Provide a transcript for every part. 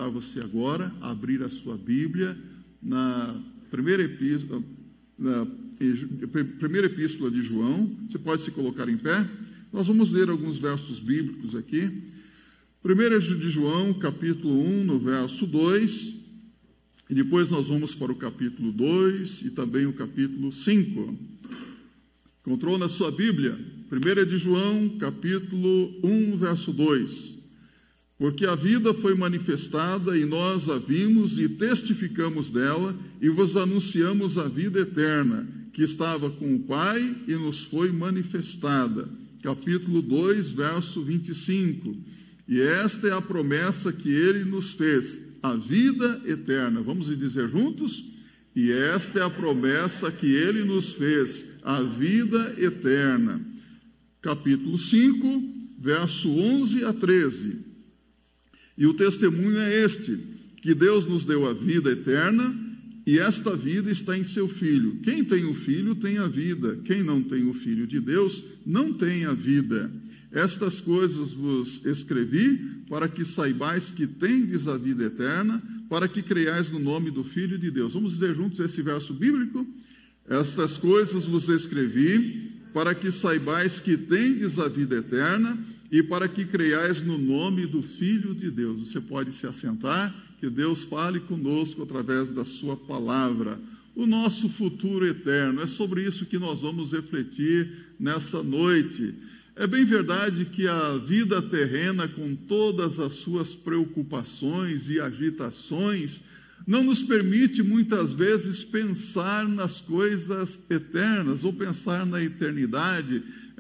convidar você agora a abrir a sua Bíblia na primeira epístola de João. Você pode se colocar em pé. Nós vamos ler alguns versos bíblicos aqui. 1 de João, capítulo 1, no verso 2, e depois nós vamos para o capítulo 2 e também o capítulo 5. Encontrou na sua Bíblia? 1 de João, capítulo 1, verso 2. Porque a vida foi manifestada e nós a vimos e testificamos dela e vos anunciamos a vida eterna, que estava com o Pai e nos foi manifestada. Capítulo 2, verso 25. E esta é a promessa que ele nos fez, a vida eterna. Vamos dizer juntos? E esta é a promessa que ele nos fez, a vida eterna. Capítulo 5, verso 11 a 13. E o testemunho é este, que Deus nos deu a vida eterna, e esta vida está em seu Filho. Quem tem o Filho tem a vida, quem não tem o Filho de Deus não tem a vida. Estas coisas vos escrevi para que saibais que tendes a vida eterna, para que creiais no nome do Filho de Deus. Vamos dizer juntos esse verso bíblico? Estas coisas vos escrevi para que saibais que tendes a vida eterna e para que creiais no nome do Filho de Deus. Você pode se assentar, que Deus fale conosco através da sua palavra. O nosso futuro eterno, é sobre isso que nós vamos refletir nessa noite. É bem verdade que a vida terrena, com todas as suas preocupações e agitações, não nos permite muitas vezes pensar nas coisas eternas, ou pensar na eternidade,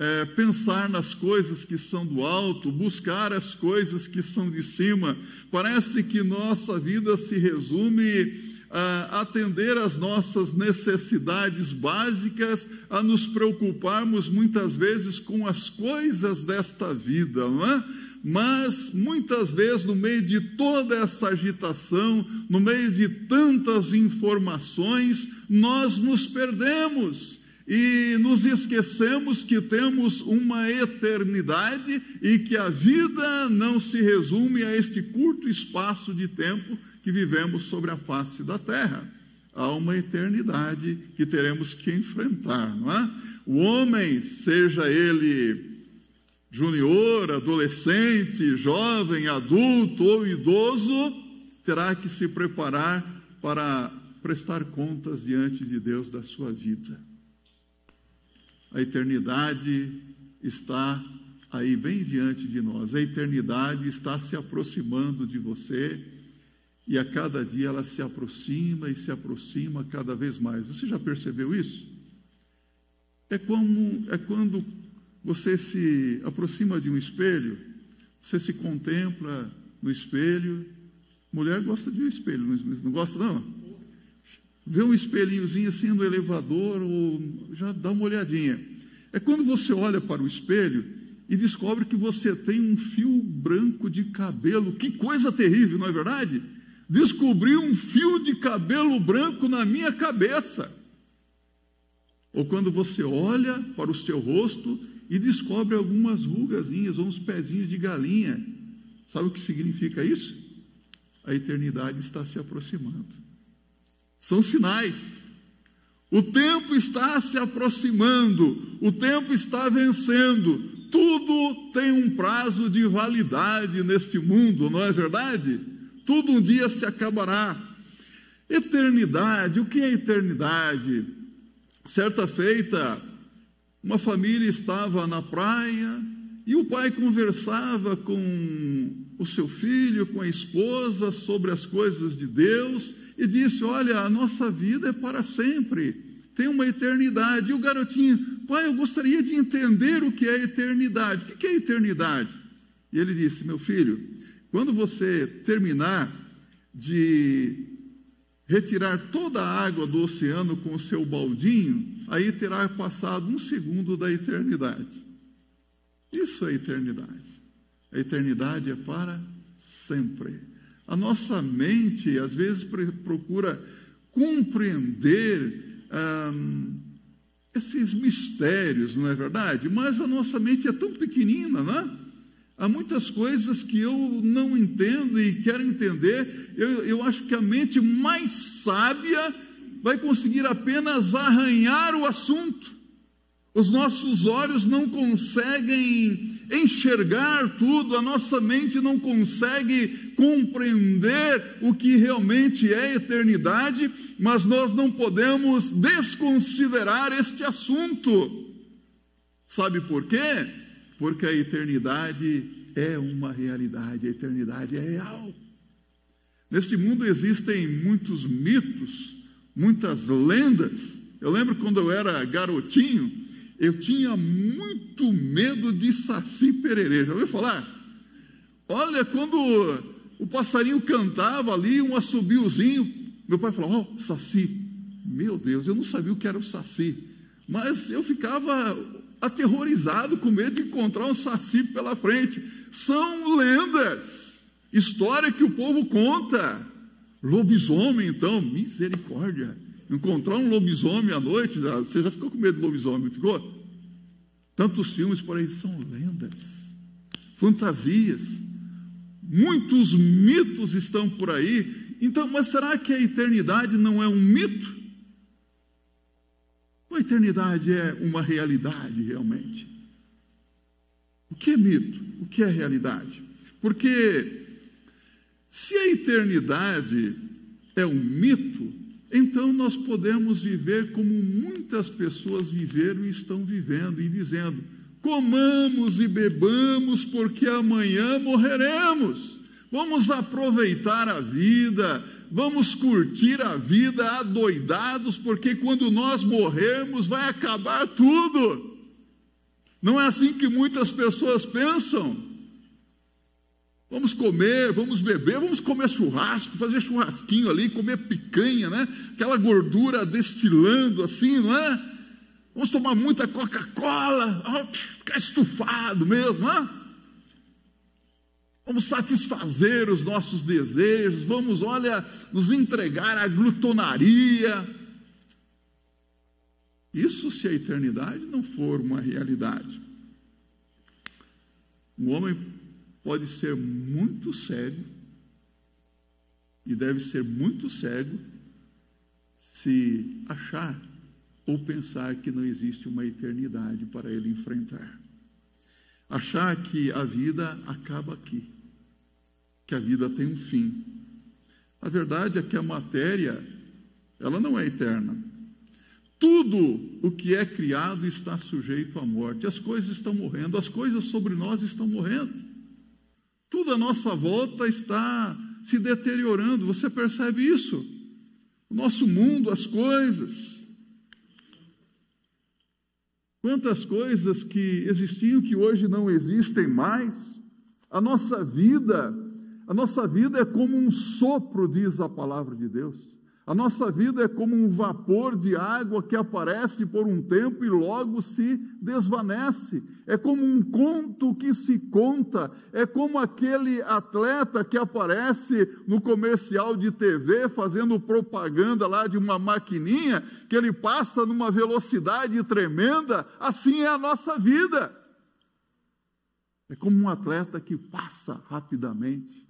pensar nas coisas que são do alto, buscar as coisas que são de cima. Parece que nossa vida se resume a atender às nossas necessidades básicas, a nos preocuparmos muitas vezes com as coisas desta vida, não é? Mas muitas vezes, no meio de toda essa agitação, no meio de tantas informações, nós nos perdemos e nos esquecemos que temos uma eternidade e que a vida não se resume a este curto espaço de tempo que vivemos sobre a face da terra. Há uma eternidade que teremos que enfrentar, não é? O homem, seja ele junior, adolescente, jovem, adulto ou idoso, terá que se preparar para prestar contas diante de Deus da sua vida. A eternidade está aí bem diante de nós. A eternidade está se aproximando de você e a cada dia ela se aproxima e se aproxima cada vez mais. Você já percebeu isso? É quando você se aproxima de um espelho, você se contempla no espelho. Mulher gosta de um espelho, não gosta não? Vê um espelhinhozinho assim no elevador, ou já dá uma olhadinha. É quando você olha para o espelho e descobre que você tem um fio branco de cabelo. Que coisa terrível, não é verdade? Descobri um fio de cabelo branco na minha cabeça. Ou quando você olha para o seu rosto e descobre algumas rugazinhas ou uns pezinhos de galinha. Sabe o que significa isso? A eternidade está se aproximando. São sinais. O tempo está se aproximando, o tempo está vencendo. Tudo tem um prazo de validade neste mundo, não é verdade? Tudo um dia se acabará. Eternidade, o que é eternidade? Certa feita, uma família estava na praia e o pai conversava com o seu filho, com a esposa, sobre as coisas de Deus e disse: olha, a nossa vida é para sempre, tem uma eternidade. E o garotinho: pai, eu gostaria de entender o que é eternidade. O que é eternidade? E ele disse: meu filho, quando você terminar de retirar toda a água do oceano com o seu baldinho, aí terá passado 1 segundo da eternidade. Isso é eternidade. A eternidade é para sempre. A nossa mente, às vezes, procura compreender esses mistérios, não é verdade? Mas a nossa mente é tão pequenina, não é? Há muitas coisas que eu não entendo e quero entender. Eu acho que a mente mais sábia vai conseguir apenas arranhar o assunto. Os nossos olhos não conseguem enxergar tudo, a nossa mente não consegue compreender o que realmente é eternidade, mas nós não podemos desconsiderar este assunto. Sabe por quê? Porque a eternidade é uma realidade, a eternidade é real. Nesse mundo existem muitos mitos, muitas lendas. Eu lembro quando eu era garotinho, eu tinha muito medo de saci pererê. Já ouviu falar? Olha, quando o passarinho cantava ali, um assobiozinho, meu pai falou, ó, saci. Meu Deus, eu não sabia o que era o saci. Mas eu ficava aterrorizado, com medo de encontrar um saci pela frente. São lendas, história que o povo conta. Lobisomem, então, misericórdia. Encontrar um lobisomem à noite, você já ficou com medo do lobisomem, ficou? Tantos filmes por aí são lendas, fantasias, muitos mitos estão por aí. Então, mas será que a eternidade não é um mito? Ou a eternidade é uma realidade realmente? O que é mito? O que é realidade? Porque se a eternidade é um mito, então nós podemos viver como muitas pessoas viveram e estão vivendo, e dizendo, comamos e bebamos, porque amanhã morreremos. Vamos aproveitar a vida, vamos curtir a vida adoidados, porque quando nós morrermos vai acabar tudo. Não é assim que muitas pessoas pensam? Vamos comer, vamos beber, vamos comer churrasco, fazer churrasquinho ali, comer picanha, né? Aquela gordura destilando assim, não é? Vamos tomar muita Coca-Cola, ficar estufado mesmo, não é? Vamos satisfazer os nossos desejos, vamos, olha, nos entregar à glutonaria. Isso se a eternidade não for uma realidade. Um homem pode ser muito cego, e deve ser muito cego, se achar ou pensar que não existe uma eternidade para ele enfrentar. Achar que a vida acaba aqui, que a vida tem um fim. A verdade é que a matéria, ela não é eterna. Tudo o que é criado está sujeito à morte. As coisas estão morrendo, as coisas sobre nós estão morrendo. Tudo à nossa volta está se deteriorando. Você percebe isso? O nosso mundo, as coisas. Quantas coisas que existiam que hoje não existem mais. A nossa vida é como um sopro, diz a palavra de Deus. A nossa vida é como um vapor de água que aparece por um tempo e logo se desvanece. É como um conto que se conta. É como aquele atleta que aparece no comercial de TV fazendo propaganda lá de uma maquininha que ele passa numa velocidade tremenda. Assim é a nossa vida. É como um atleta que passa rapidamente.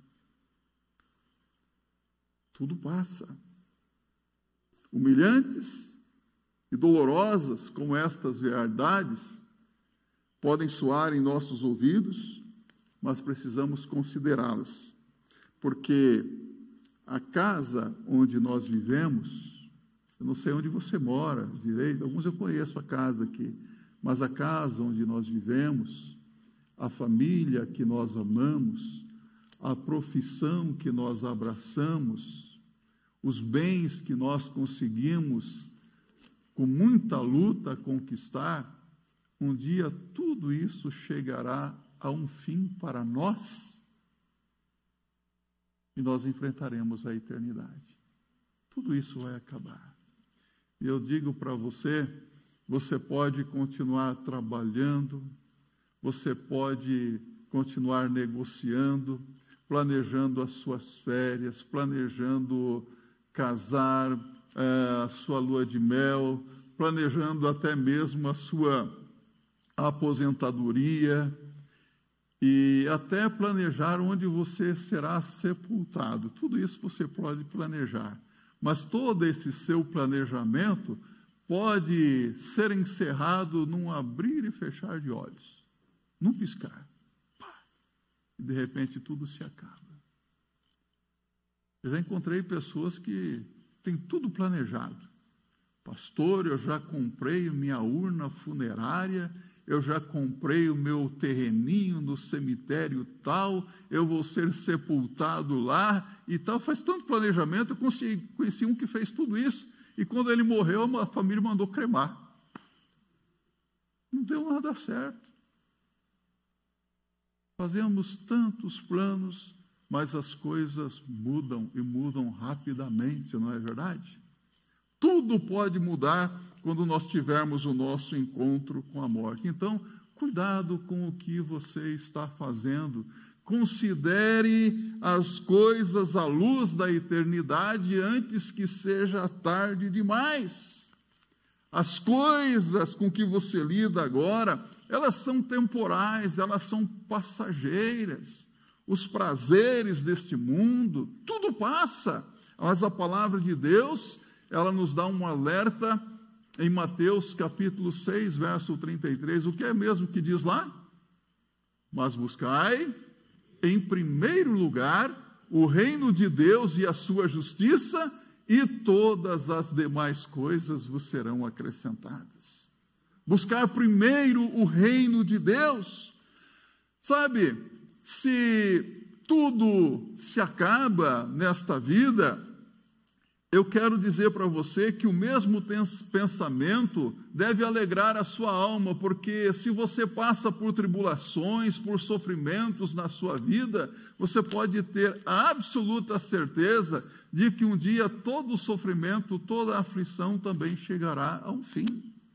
Tudo passa. Humilhantes e dolorosas como estas verdades podem soar em nossos ouvidos, mas precisamos considerá-las, porque a casa onde nós vivemos, eu não sei onde você mora direito, alguns eu conheço a casa aqui, mas a casa onde nós vivemos, a família que nós amamos, a profissão que nós abraçamos, os bens que nós conseguimos com muita luta conquistar, um dia tudo isso chegará a um fim para nós e nós enfrentaremos a eternidade. Tudo isso vai acabar. E eu digo para você, você pode continuar trabalhando, você pode continuar negociando, planejando as suas férias, planejando casar, a sua lua de mel, planejando até mesmo a sua aposentadoria. e até planejar onde você será sepultado. Tudo isso você pode planejar. Mas todo esse seu planejamento pode ser encerrado num abrir e fechar de olhos, num piscar. Pá, e de repente tudo se acaba. Eu já encontrei pessoas que têm tudo planejado. Pastor, eu já comprei minha urna funerária, eu já comprei o meu terreninho no cemitério tal, eu vou ser sepultado lá e tal. Faz tanto planejamento, eu conheci um que fez tudo isso, e quando ele morreu, a família mandou cremar. Não deu nada certo. Fazemos tantos planos, mas as coisas mudam e mudam rapidamente, não é verdade? Tudo pode mudar quando nós tivermos o nosso encontro com a morte. Então, cuidado com o que você está fazendo. Considere as coisas à luz da eternidade antes que seja tarde demais. As coisas com que você lida agora, elas são temporais, elas são passageiras. Os prazeres deste mundo, tudo passa, mas a palavra de Deus, ela nos dá um alerta em Mateus capítulo 6, verso 33, o que é mesmo que diz lá? Mas buscai, em primeiro lugar, o reino de Deus e a sua justiça, e todas as demais coisas vos serão acrescentadas. Buscar primeiro o reino de Deus. Sabe, se tudo se acaba nesta vida, eu quero dizer para você que o mesmo pensamento deve alegrar a sua alma, porque se você passa por tribulações, por sofrimentos na sua vida, você pode ter a absoluta certeza de que um dia todo o sofrimento, toda a aflição também chegará a um fim.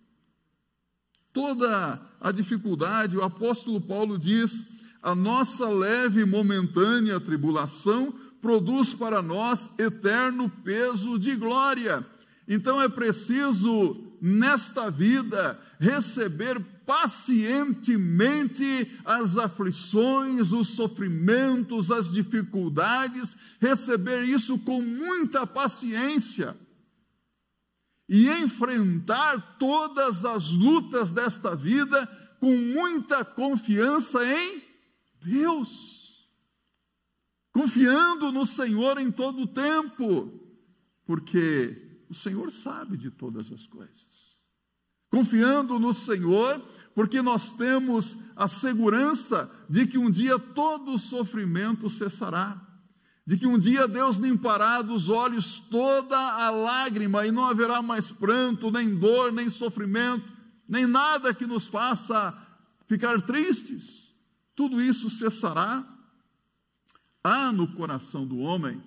Toda a dificuldade, o apóstolo Paulo diz: a nossa leve e momentânea tribulação produz para nós eterno peso de glória. Então é preciso, nesta vida, receber pacientemente as aflições, os sofrimentos, as dificuldades, receber isso com muita paciência e enfrentar todas as lutas desta vida com muita confiança em Deus, confiando no Senhor em todo o tempo, porque o Senhor sabe de todas as coisas. Confiando no Senhor, porque nós temos a segurança de que um dia todo o sofrimento cessará, de que um dia Deus limpará dos olhos toda a lágrima e não haverá mais pranto, nem dor, nem sofrimento, nem nada que nos faça ficar tristes. Tudo isso cessará. Há no coração do homem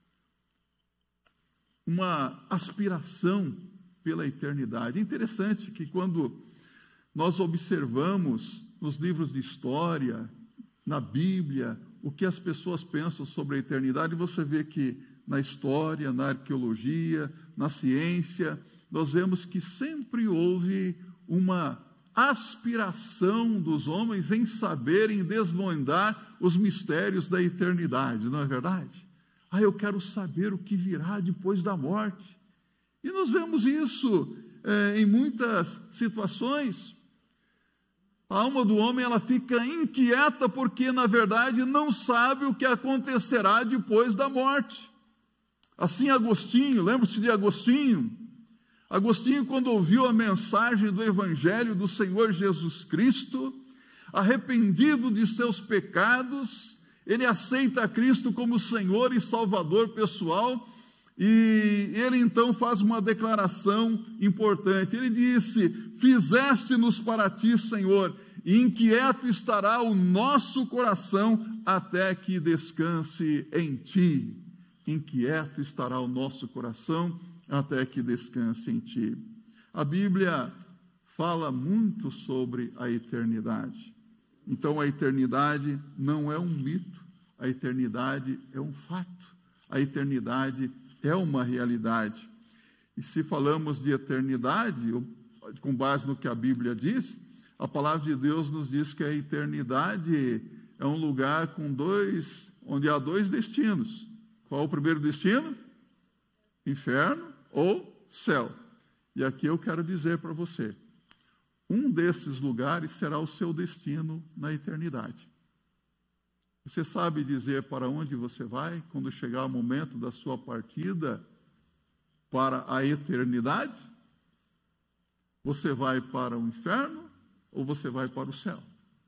uma aspiração pela eternidade. É interessante que quando nós observamos nos livros de história, na Bíblia, o que as pessoas pensam sobre a eternidade, você vê que na história, na arqueologia, na ciência, nós vemos que sempre houve uma aspiração dos homens em saber, em desvendar os mistérios da eternidade, não é verdade? Eu quero saber o que virá depois da morte. E nós vemos isso em muitas situações. A alma do homem, ela fica inquieta porque, na verdade, não sabe o que acontecerá depois da morte. Assim, Agostinho, lembra-se de Agostinho? Agostinho, quando ouviu a mensagem do Evangelho do Senhor Jesus Cristo, arrependido de seus pecados, ele aceita Cristo como Senhor e Salvador pessoal, e ele então faz uma declaração importante. Ele disse: fizeste-nos para ti, Senhor, e inquieto estará o nosso coração até que descanse em ti. Inquieto estará o nosso coração até que descanse em ti. A Bíblia fala muito sobre a eternidade. Então a eternidade não é um mito, a eternidade é um fato, a eternidade é uma realidade. E se falamos de eternidade, com base no que a Bíblia diz, a palavra de Deus nos diz que a eternidade é um lugar onde há dois destinos. Qual o primeiro destino? Inferno ou céu. E aqui eu quero dizer para você, um desses lugares será o seu destino na eternidade. Você sabe dizer para onde você vai quando chegar o momento da sua partida para a eternidade? Você vai para o inferno ou você vai para o céu?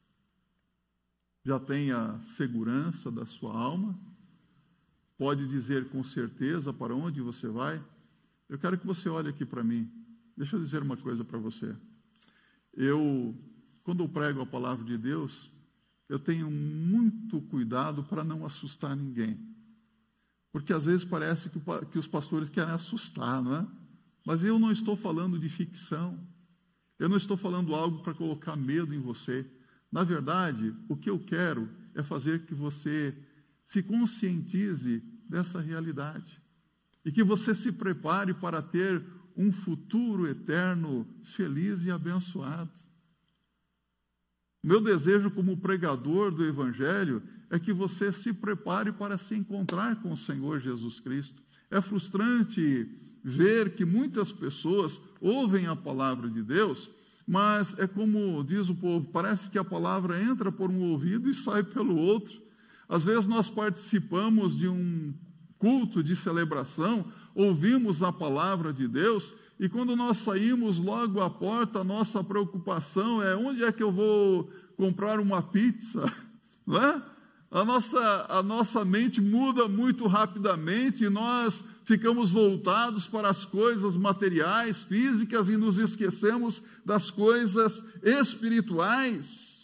Já tem a segurança da sua alma? Pode dizer com certeza para onde você vai? Eu quero que você olhe aqui para mim. Deixa eu dizer uma coisa para você. Quando eu prego a palavra de Deus, eu tenho muito cuidado para não assustar ninguém. Porque às vezes parece que os pastores querem assustar, não é? Mas eu não estou falando de ficção. Eu não estou falando algo para colocar medo em você. Na verdade, o que eu quero é fazer que você se conscientize dessa realidade. E que você se prepare para ter um futuro eterno feliz e abençoado. Meu desejo como pregador do Evangelho é que você se prepare para se encontrar com o Senhor Jesus Cristo. É frustrante ver que muitas pessoas ouvem a palavra de Deus, mas é como diz o povo, parece que a palavra entra por um ouvido e sai pelo outro. Às vezes nós participamos de um culto de celebração, ouvimos a palavra de Deus, e quando nós saímos logo à porta, a nossa preocupação é onde é que eu vou comprar uma pizza, não é? A nossa mente muda muito rapidamente e nós ficamos voltados para as coisas materiais, físicas, e nos esquecemos das coisas espirituais.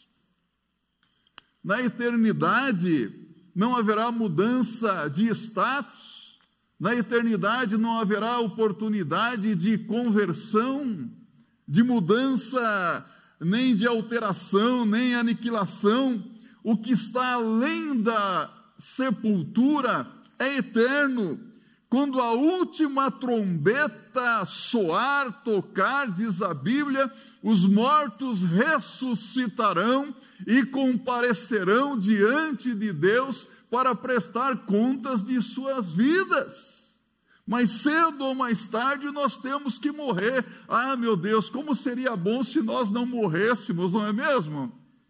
Na eternidade não haverá mudança de status. Na eternidade não haverá oportunidade de conversão, de mudança, nem de alteração, nem aniquilação. O que está além da sepultura é eterno. Quando a última trombeta soar, tocar, diz a Bíblia, os mortos ressuscitarão e comparecerão diante de Deus para prestar contas de suas vidas. Mas cedo ou mais tarde nós temos que morrer. Ah, meu Deus, como seria bom se nós não morrêssemos, não é mesmo?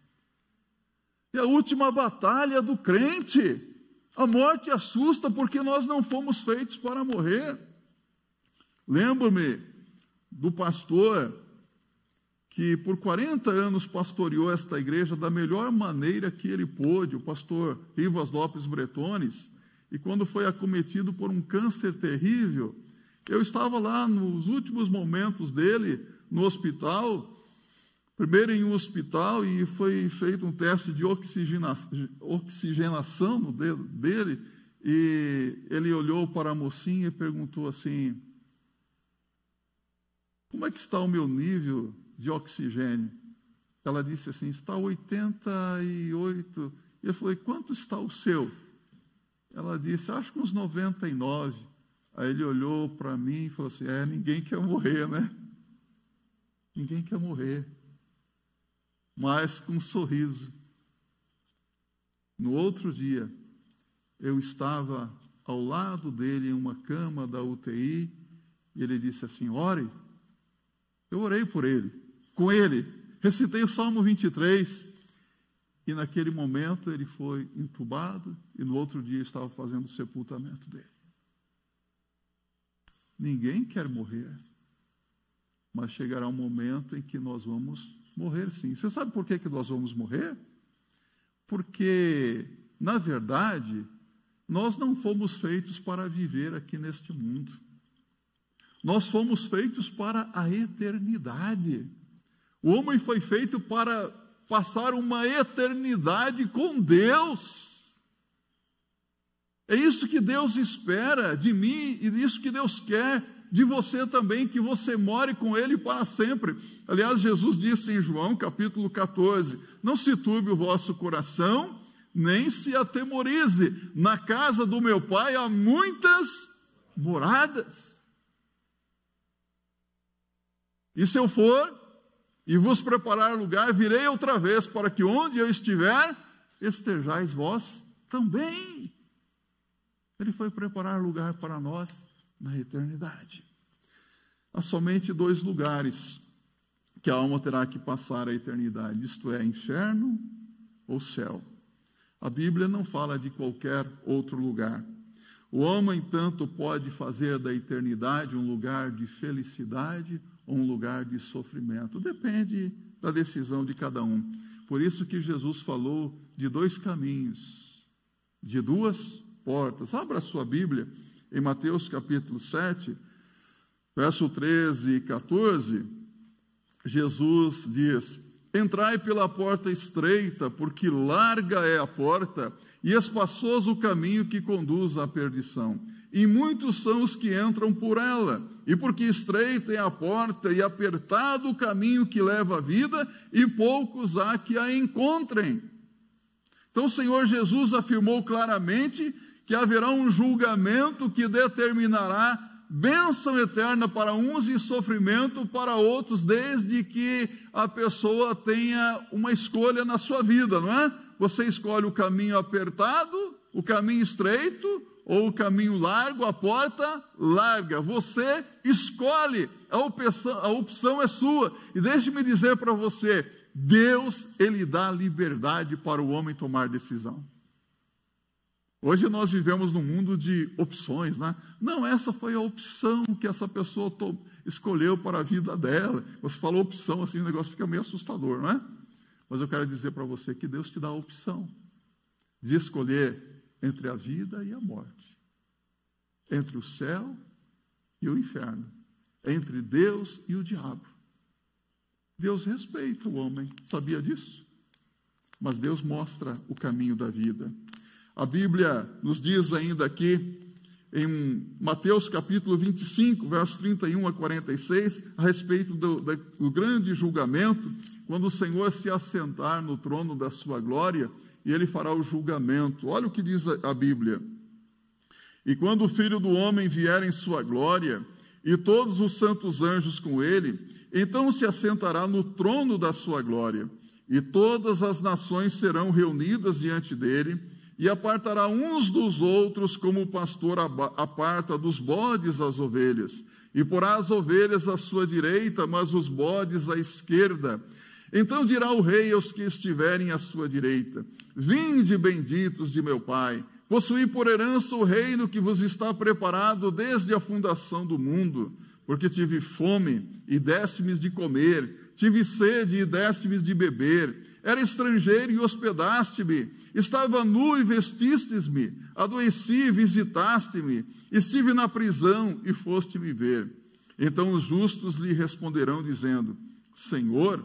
É a última batalha do crente. A morte assusta porque nós não fomos feitos para morrer. Lembro-me do pastor que por 40 anos pastoreou esta igreja da melhor maneira que ele pôde, o pastor Rivas Lopes Bretones, e quando foi acometido por um câncer terrível, eu estava lá nos últimos momentos dele no hospital, primeiro em um hospital, e foi feito um teste de oxigenação no dedo dele, e ele olhou para a mocinha e perguntou assim: como é que está o meu nível de oxigênio? Ela disse assim: está 88. E eu falei: quanto está o seu? Ela disse: acho que uns 99. Aí ele olhou para mim e falou assim: ninguém quer morrer, né? Ninguém quer morrer. Mas com um sorriso. No outro dia, eu estava ao lado dele em uma cama da UTI, e ele disse assim: ore. Eu orei por ele, com ele, recitei o Salmo 23, e naquele momento ele foi entubado, e no outro dia eu estava fazendo o sepultamento dele. Ninguém quer morrer, mas chegará um momento em que nós vamos morrer sim. Você sabe por que nós vamos morrer? Porque, na verdade, nós não fomos feitos para viver aqui neste mundo. Nós fomos feitos para a eternidade. O homem foi feito para passar uma eternidade com Deus. É isso que Deus espera de mim e isso que Deus quer de você também, que você more com Ele para sempre. Aliás, Jesus disse em João, capítulo 14, não se turbe o vosso coração, nem se atemorize. Na casa do meu Pai há muitas moradas. E se eu for e vos preparar lugar, virei outra vez, para que onde eu estiver, estejais vós também. Ele foi preparar lugar para nós na eternidade. Há somente 2 lugares que a alma terá que passar a eternidade, isto é, inferno ou céu. A Bíblia não fala de qualquer outro lugar. O homem, entanto, pode fazer da eternidade um lugar de felicidade ou um lugar de sofrimento. Depende da decisão de cada um. Por isso que Jesus falou de 2 caminhos, de 2 portas. Abra a sua Bíblia em Mateus capítulo 7, verso 13 e 14. Jesus diz: entrai pela porta estreita, porque larga é a porta e espaçoso o caminho que conduz à perdição. E muitos são os que entram por ela. E porque estreita é a porta e apertado o caminho que leva à vida, e poucos há que a encontrem. Então o Senhor Jesus afirmou claramente que haverá um julgamento que determinará bênção eterna para uns e sofrimento para outros, desde que a pessoa tenha uma escolha na sua vida, não é? Você escolhe o caminho apertado, o caminho estreito, ou o caminho largo, a porta larga. Você escolhe, a opção é sua. E deixe-me dizer para você, Deus, Ele dá liberdade para o homem tomar decisão. Hoje nós vivemos num mundo de opções, né? Não, essa foi a opção que essa pessoa escolheu para a vida dela. Você falou opção, assim, o negócio fica meio assustador, não é? Mas eu quero dizer para você que Deus te dá a opção de escolher entre a vida e a morte, entre o céu e o inferno, entre Deus e o diabo. Deus respeita o homem, sabia disso? Mas Deus mostra o caminho da vida. A Bíblia nos diz ainda aqui, em Mateus capítulo 25, versos 31 a 46, a respeito do grande julgamento, quando o Senhor se assentar no trono da sua glória, e Ele fará o julgamento. Olha o que diz a Bíblia. E quando o Filho do Homem vier em sua glória, e todos os santos anjos com Ele, então se assentará no trono da sua glória, e todas as nações serão reunidas diante dele, e apartará uns dos outros, como o pastor aparta dos bodes as ovelhas, e porá as ovelhas à sua direita, mas os bodes à esquerda. Então dirá o rei aos que estiverem à sua direita: vinde, benditos de meu Pai, possuí por herança o reino que vos está preparado desde a fundação do mundo, porque tive fome e deste-me de comer, tive sede e deste-me de beber, era estrangeiro e hospedaste-me, estava nu e vestistes-me, adoeci e visitaste-me, estive na prisão e foste-me ver. Então os justos lhe responderão dizendo: Senhor,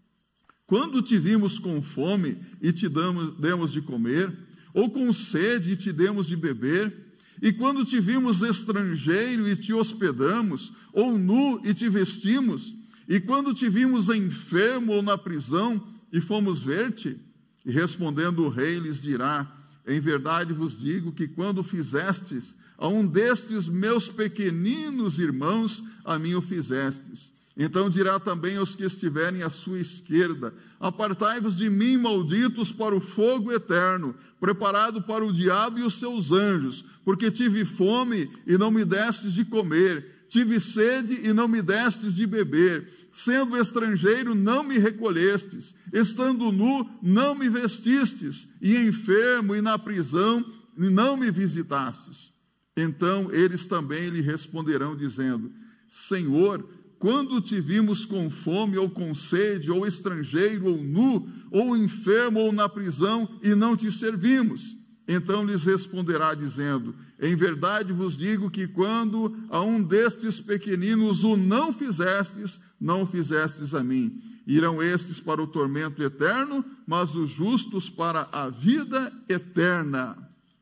quando te vimos com fome e te demos de comer, ou com sede e te demos de beber? E quando te vimos estrangeiro e te hospedamos, ou nu e te vestimos? E quando te vimos enfermo ou na prisão e fomos ver-te? E respondendo o rei lhes dirá: em verdade vos digo que quando fizestes a um destes meus pequeninos irmãos, a mim o fizestes. Então dirá também aos que estiverem à sua esquerda: apartai-vos de mim, malditos, para o fogo eterno, preparado para o diabo e os seus anjos, porque tive fome e não me destes de comer, tive sede e não me destes de beber, sendo estrangeiro não me recolhestes, estando nu não me vestistes, e enfermo e na prisão não me visitastes. Então eles também lhe responderão dizendo: Senhor, quando te vimos com fome ou com sede, ou estrangeiro, ou nu, ou enfermo, ou na prisão, e não te servimos? Então lhes responderá dizendo: em verdade vos digo que quando a um destes pequeninos o não fizestes, não o fizestes a mim. Irão estes para o tormento eterno, mas os justos para a vida eterna.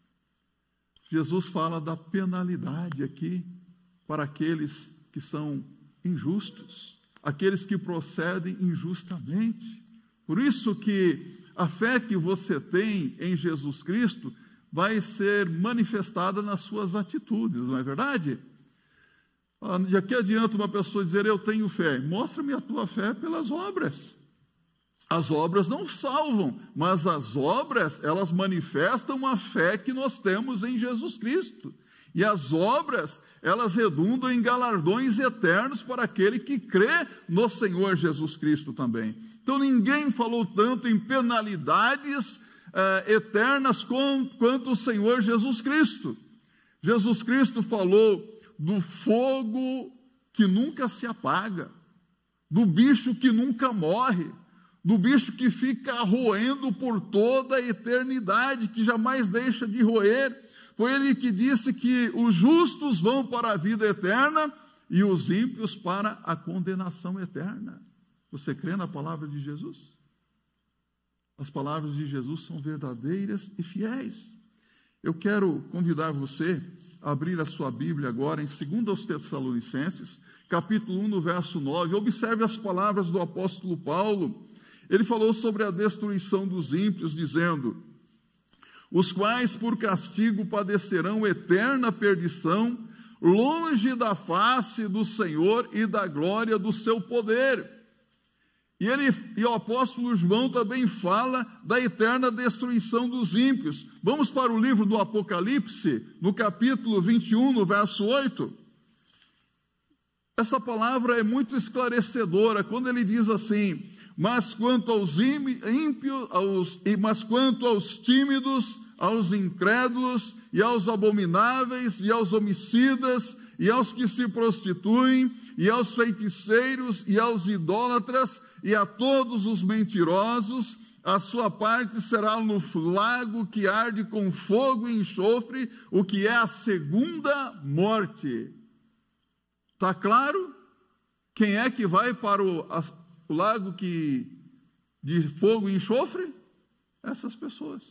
Jesus fala da penalidade aqui para aqueles que são injustos, aqueles que procedem injustamente. Por isso que a fé que você tem em Jesus Cristo vai ser manifestada nas suas atitudes, não é verdade? De que adianta uma pessoa dizer: eu tenho fé? Mostra-me a tua fé pelas obras. As obras não salvam, mas as obras, elas manifestam a fé que nós temos em Jesus Cristo. E as obras, elas redundam em galardões eternos para aquele que crê no Senhor Jesus Cristo também. Então ninguém falou tanto em penalidades eternas quanto o Senhor Jesus Cristo. Jesus Cristo falou do fogo que nunca se apaga, do bicho que nunca morre, do bicho que fica roendo por toda a eternidade, que jamais deixa de roer. Foi ele que disse que os justos vão para a vida eterna e os ímpios para a condenação eterna. Você crê na palavra de Jesus? As palavras de Jesus são verdadeiras e fiéis. Eu quero convidar você a abrir a sua Bíblia agora em 2 Tessalonicenses, capítulo 1, no verso 9. Observe as palavras do apóstolo Paulo. Ele falou sobre a destruição dos ímpios, dizendo: os quais por castigo padecerão eterna perdição, longe da face do Senhor e da glória do seu poder. E o apóstolo João também fala da eterna destruição dos ímpios. Vamos para o livro do Apocalipse, no capítulo 21, no verso 8. Essa palavra é muito esclarecedora, quando ele diz assim: mas quanto aos ímpios, mas quanto aos tímidos, aos incrédulos, e aos abomináveis, e aos homicidas, e aos que se prostituem, e aos feiticeiros, e aos idólatras, e a todos os mentirosos, a sua parte será no lago que arde com fogo e enxofre, o que é a segunda morte. Está claro? Quem é que vai para o lago de fogo e enxofre? Essas pessoas.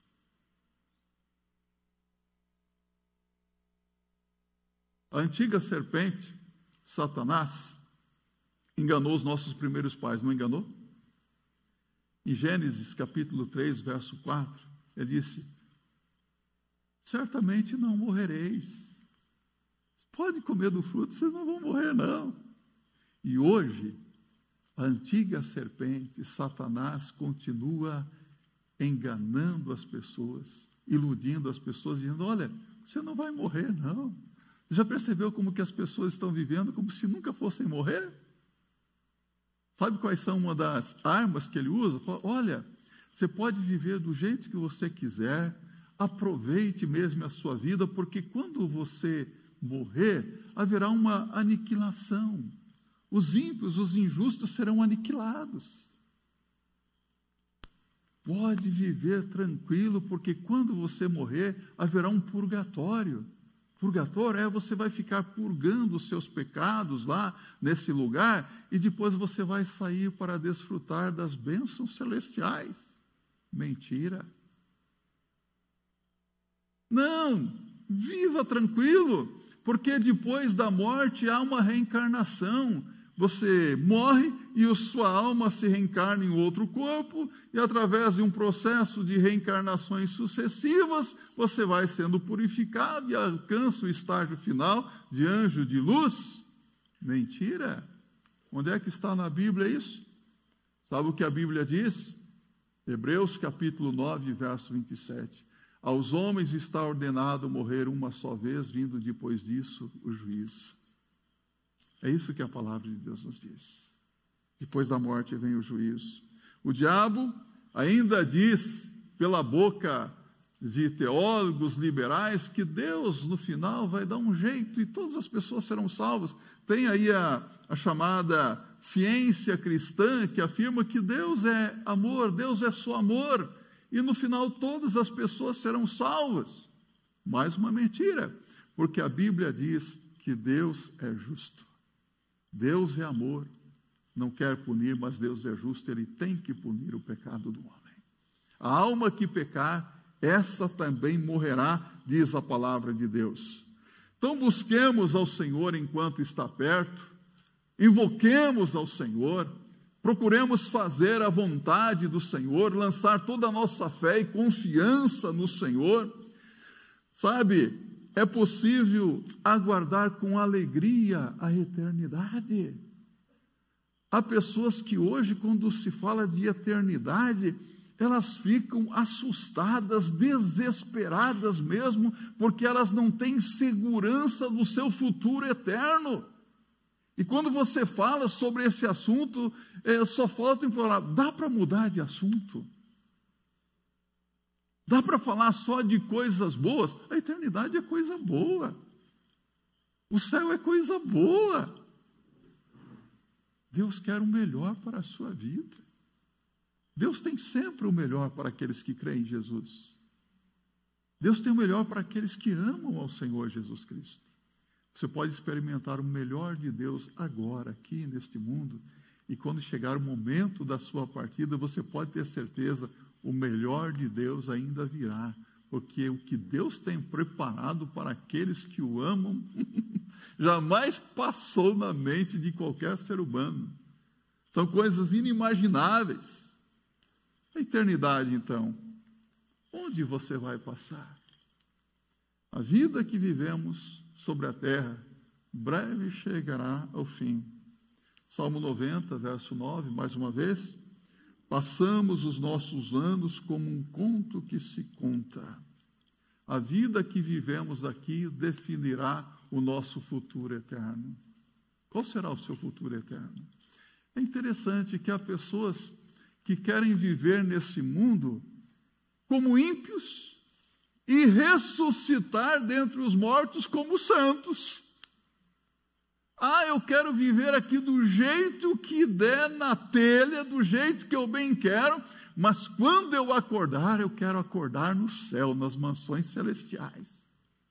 A antiga serpente, Satanás, enganou os nossos primeiros pais, não enganou? Em Gênesis capítulo 3, verso 4, ele disse: certamente não morrereis. Pode comer do fruto, vocês não vão morrer, não. E hoje, a antiga serpente, Satanás, continua enganando as pessoas, iludindo as pessoas, dizendo: olha, você não vai morrer, não. Já percebeu como que as pessoas estão vivendo como se nunca fossem morrer? Sabe quais são uma das armas que ele usa? Fala: olha, você pode viver do jeito que você quiser, aproveite mesmo a sua vida, porque quando você morrer, haverá uma aniquilação. Os ímpios, os injustos serão aniquilados. Pode viver tranquilo, porque quando você morrer, haverá um purgatório. Purgatório você vai ficar purgando os seus pecados lá nesse lugar e depois você vai sair para desfrutar das bênçãos celestiais. Mentira. Não, viva tranquilo, porque depois da morte há uma reencarnação. Você morre e a sua alma se reencarna em outro corpo, e através de um processo de reencarnações sucessivas, você vai sendo purificado e alcança o estágio final de anjo de luz. Mentira! Onde é que está na Bíblia isso? Sabe o que a Bíblia diz? Hebreus capítulo 9, verso 27. Aos homens está ordenado morrer uma só vez, vindo depois disso o juízo. É isso que a palavra de Deus nos diz. Depois da morte vem o juízo. O diabo ainda diz, pela boca de teólogos liberais, que Deus, no final, vai dar um jeito e todas as pessoas serão salvas. Tem aí a chamada ciência cristã, que afirma que Deus é amor, Deus é só amor, e no final todas as pessoas serão salvas. Mais uma mentira, porque a Bíblia diz que Deus é justo. Deus é amor, não quer punir, mas Deus é justo, Ele tem que punir o pecado do homem. A alma que pecar, essa também morrerá, diz a palavra de Deus. Então busquemos ao Senhor enquanto está perto, invoquemos ao Senhor, procuremos fazer a vontade do Senhor, lançar toda a nossa fé e confiança no Senhor. Sabe, é possível aguardar com alegria a eternidade. Há pessoas que hoje, quando se fala de eternidade, elas ficam assustadas, desesperadas mesmo, porque elas não têm segurança do seu futuro eterno. E quando você fala sobre esse assunto, só falta falar, dá para mudar de assunto? Dá para falar só de coisas boas? A eternidade é coisa boa. O céu é coisa boa. Deus quer o melhor para a sua vida. Deus tem sempre o melhor para aqueles que creem em Jesus. Deus tem o melhor para aqueles que amam ao Senhor Jesus Cristo. Você pode experimentar o melhor de Deus agora, aqui neste mundo, e quando chegar o momento da sua partida, você pode ter certeza, o melhor de Deus ainda virá, porque o que Deus tem preparado para aqueles que o amam, jamais passou na mente de qualquer ser humano. São coisas inimagináveis. A eternidade, então, onde você vai passar? A vida que vivemos sobre a terra, breve chegará ao fim. Salmo 90, verso 9, mais uma vez. Passamos os nossos anos como um conto que se conta. A vida que vivemos aqui definirá o nosso futuro eterno. Qual será o seu futuro eterno? É interessante que há pessoas que querem viver nesse mundo como ímpios e ressuscitar dentre os mortos como santos. Eu quero viver aqui do jeito que der na telha, do jeito que eu bem quero, mas quando eu acordar, eu quero acordar no céu, nas mansões celestiais.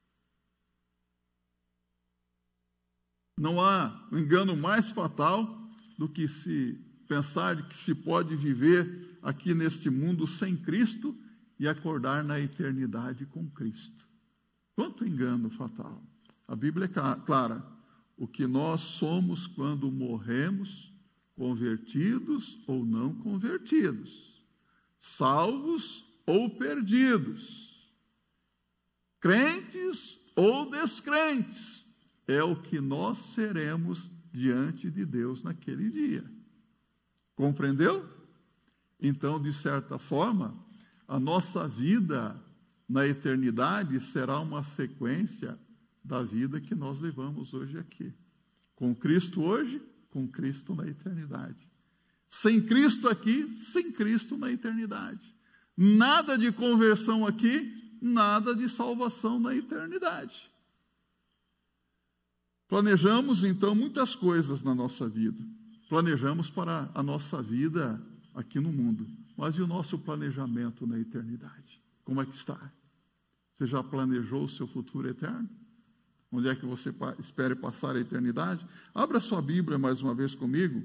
Não há um engano mais fatal do que se pensar de que se pode viver aqui neste mundo sem Cristo e acordar na eternidade com Cristo. Quanto engano fatal! A Bíblia é clara. O que nós somos quando morremos, convertidos ou não convertidos, salvos ou perdidos, crentes ou descrentes, é o que nós seremos diante de Deus naquele dia. Compreendeu? Então, de certa forma, a nossa vida na eternidade será uma sequência da vida que nós levamos hoje aqui. Com Cristo hoje, com Cristo na eternidade. Sem Cristo aqui, sem Cristo na eternidade. Nada de conversão aqui, nada de salvação na eternidade. Planejamos, então, muitas coisas na nossa vida. Planejamos para a nossa vida aqui no mundo. Mas e o nosso planejamento na eternidade? Como é que está? Você já planejou o seu futuro eterno? Onde é que você espere passar a eternidade? Abra sua Bíblia mais uma vez comigo.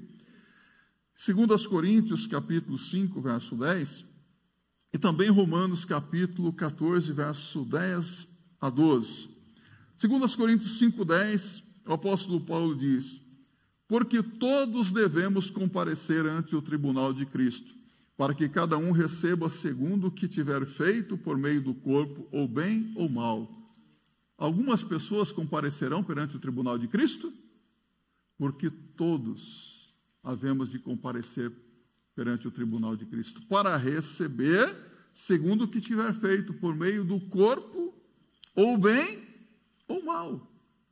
2 Coríntios, capítulo 5, verso 10. E também Romanos, capítulo 14, verso 10 a 12. 2 Coríntios 5, 10, o apóstolo Paulo diz: porque todos devemos comparecer ante o tribunal de Cristo, para que cada um receba segundo o que tiver feito por meio do corpo, ou bem ou mal. Algumas pessoas comparecerão perante o tribunal de Cristo, porque todos havemos de comparecer perante o tribunal de Cristo, para receber segundo o que tiver feito por meio do corpo, ou bem ou mal.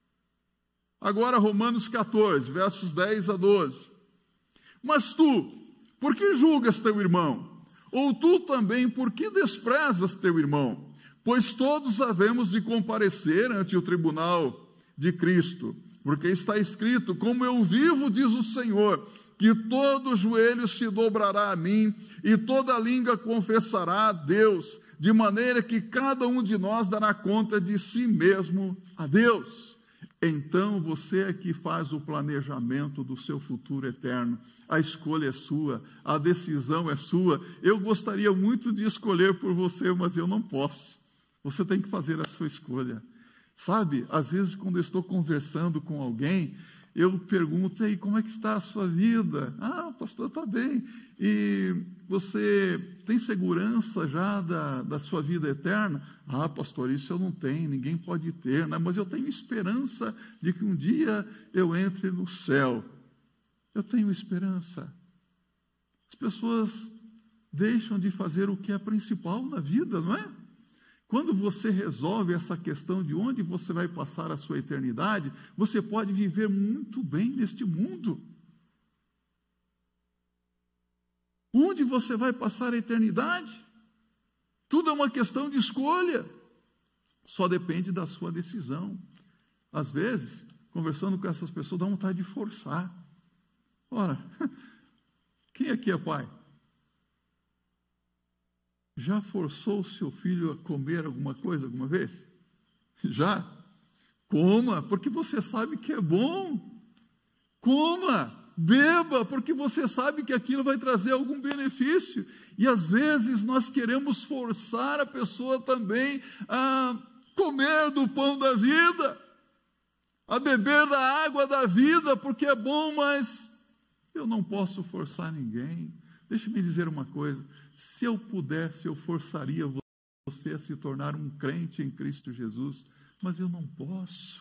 Agora Romanos 14, versos 10 a 12. Mas tu, por que julgas teu irmão? Ou tu também, por que desprezas teu irmão? Pois todos havemos de comparecer ante o tribunal de Cristo, porque está escrito: como eu vivo, diz o Senhor, que todo joelho se dobrará a mim, e toda língua confessará a Deus, de maneira que cada um de nós dará conta de si mesmo a Deus. Então você é que faz o planejamento do seu futuro eterno. A escolha é sua, a decisão é sua. Eu gostaria muito de escolher por você, mas eu não posso. Você tem que fazer a sua escolha. Sabe, às vezes quando eu estou conversando com alguém, eu pergunto: e como é que está a sua vida? Pastor, está bem. E você tem segurança já da sua vida eterna? Pastor, isso eu não tenho, ninguém pode ter, né? Mas eu tenho esperança de que um dia eu entre no céu. Eu tenho esperança. As pessoas deixam de fazer o que é principal na vida, não é? Quando você resolve essa questão de onde você vai passar a sua eternidade, você pode viver muito bem neste mundo. Onde você vai passar a eternidade? Tudo é uma questão de escolha. Só depende da sua decisão. Às vezes, conversando com essas pessoas, dá vontade de forçar. Ora, quem aqui é pai? Já forçou o seu filho a comer alguma coisa alguma vez? Já? Coma, porque você sabe que é bom. Coma, beba, porque você sabe que aquilo vai trazer algum benefício. E às vezes nós queremos forçar a pessoa também a comer do pão da vida, a beber da água da vida, porque é bom, mas eu não posso forçar ninguém. Deixe-me dizer uma coisa. Se eu pudesse, eu forçaria você a se tornar um crente em Cristo Jesus, mas eu não posso.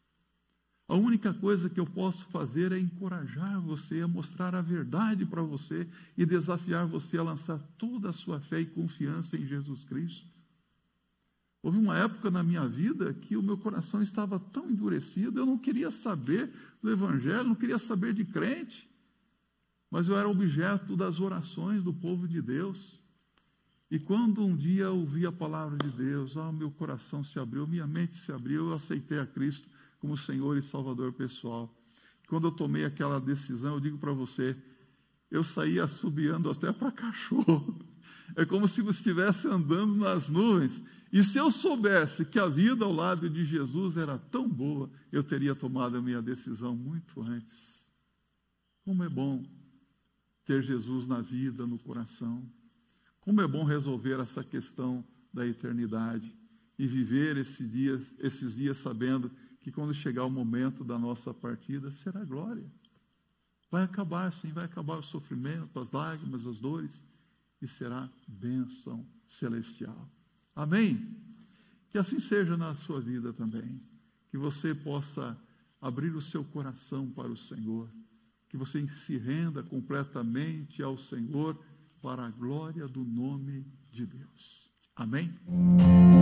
A única coisa que eu posso fazer é encorajar você, a mostrar a verdade para você e desafiar você a lançar toda a sua fé e confiança em Jesus Cristo. Houve uma época na minha vida que o meu coração estava tão endurecido, eu não queria saber do Evangelho, não queria saber de crente. Mas eu era objeto das orações do povo de Deus. E quando um dia eu ouvi a palavra de Deus, meu coração se abriu, minha mente se abriu, eu aceitei a Cristo como Senhor e Salvador pessoal. Quando eu tomei aquela decisão, eu digo para você, eu saí assobiando até para cachorro. É como se você estivesse andando nas nuvens. E se eu soubesse que a vida ao lado de Jesus era tão boa, eu teria tomado a minha decisão muito antes. Como é bom ter Jesus na vida, no coração. Como é bom resolver essa questão da eternidade e viver esses dias sabendo que quando chegar o momento da nossa partida, será glória. Vai acabar sim, vai acabar o sofrimento, as lágrimas, as dores, e será bênção celestial. Amém? Que assim seja na sua vida também. Que você possa abrir o seu coração para o Senhor. Que você se renda completamente ao Senhor para a glória do nome de Deus. Amém?